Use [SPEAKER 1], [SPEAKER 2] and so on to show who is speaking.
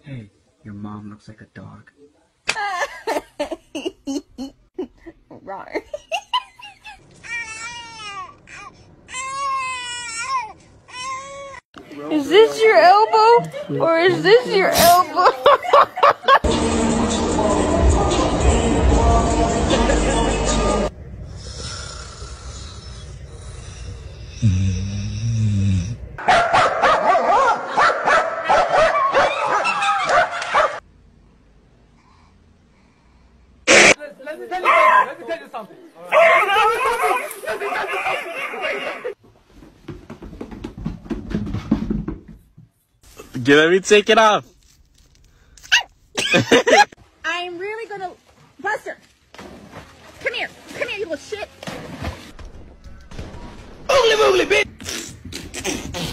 [SPEAKER 1] Hey, your mom looks like a dog.
[SPEAKER 2] Right. Is this your elbow? Or is this your elbow?
[SPEAKER 3] Let me tell you something.
[SPEAKER 4] Let me take it off.
[SPEAKER 2] I'm really gonna... Buster! Come here, you little shit!
[SPEAKER 4] Oogly boogly bitch!